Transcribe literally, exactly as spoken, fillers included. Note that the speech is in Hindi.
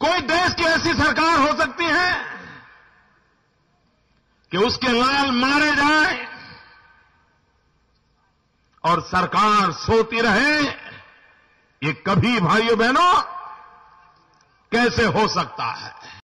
कोई देश की ऐसी सरकार हो सकती है कि उसके लाल मारे जाए और सरकार सोती रहे? ये कभी भाइयों बहनों कैसे हो सकता है?